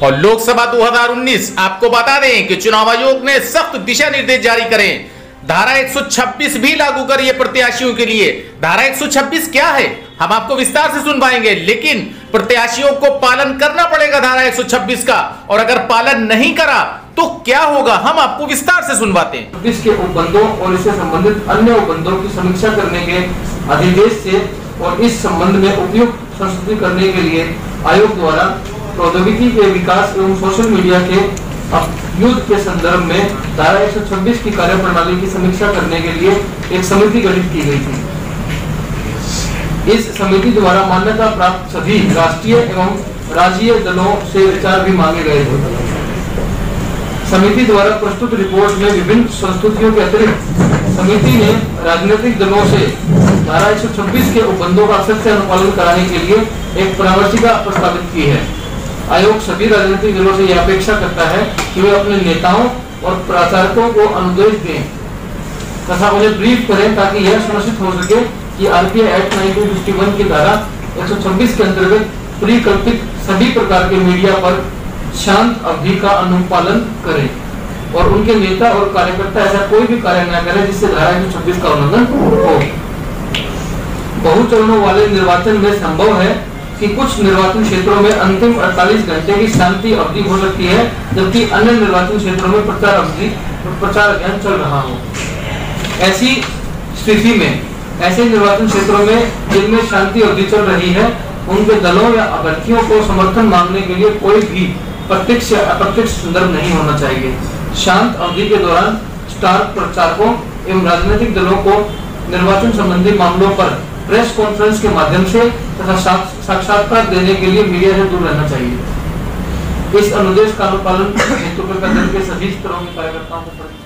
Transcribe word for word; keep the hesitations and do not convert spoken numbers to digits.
और लोकसभा दो हज़ार उन्नीस आपको बता दें कि चुनाव आयोग ने सख्त दिशा निर्देश जारी करें। धारा एक सौ छब्बीस भी लागू करी है प्रत्याशियों के लिए। धारा एक सौ छब्बीस क्या है हम आपको विस्तार से सुन पाएंगे, लेकिन प्रत्याशियों को पालन करना पड़ेगा धारा एक सौ छब्बीस का, और अगर पालन नहीं करा तो क्या होगा हम आपको विस्तार से सुनवाते हैं। इसके उपबंधों और इससे संबंधित अन्य उपबंधों की समीक्षा करने के अधिदेश से और इस संबंध में उपयुक्त संशोधन करने के लिए आयोग द्वारा प्रौद्योगिकी के विकास एवं सोशल मीडिया के युद्ध के संदर्भ में धारा एक सौ छब्बीस की कार्यप्रणाली की समीक्षा करने के लिए एक समिति गठित की गई थी। इस समिति द्वारा मान्यता प्राप्त सभी राष्ट्रीय एवं राज्यीय दलों से विचार भी मांगे गए थे। समिति द्वारा प्रस्तुत रिपोर्ट में विभिन्न संस्तुतियों के अतिरिक्त समिति ने राजनीतिक दलों से धारा एक सौ छब्बीस के उपबंधों का सख्त अनुपालन कराने के लिए एक परामर्शिका प्रस्तावित की है। आयोग सभी राजनीतिक दलों से यह अपेक्षा करता है कि वे अपने नेताओं और प्रचारकों को अनुदेश दें तथा उन्हें ब्रीफ करें ताकि यह सुनिश्चित हो सके कि आरपीआई एक्ट उन्नीस सौ इक्यावन की धारा एक सौ छब्बीस के अंतर्गत परिकल्पित सभी प्रकार के मीडिया पर शांत अवधि का अनुपालन करें और उनके नेता और कार्यकर्ता ऐसा कोई भी कार्य न करें जिससे धारा एक सौ छब्बीस का उल्लंघन हो। बहुचरणों वाले निर्वाचन में संभव है कि कुछ निर्वाचन क्षेत्रों में अंतिम अड़तालीस घंटे की शांति अवधि हो सकती है, जबकि अन्य निर्वाचन क्षेत्रों में प्रचार अवधि प्रचार अभियान चल रहा हो। ऐसी स्थिति में ऐसे निर्वाचन क्षेत्रों में जिनमें शांति अवधि चल रही है उनके दलों या अभ्यर्थियों को समर्थन मांगने के लिए कोई भी प्रत्यक्ष या अप्रत्यक्ष संदर्भ नहीं होना चाहिए। शांत अवधि के दौरान स्टार प्रचारकों एवं राजनीतिक दलों को निर्वाचन संबंधी मामलों पर प्रेस कॉन्फ्रेंस के माध्यम से तथा साक्षात्कार देने के लिए मीडिया से दूर रहना चाहिए। इस अनुदेश का अनुपालन हेतु दल के सभी स्तरों के कार्यकर्ताओं को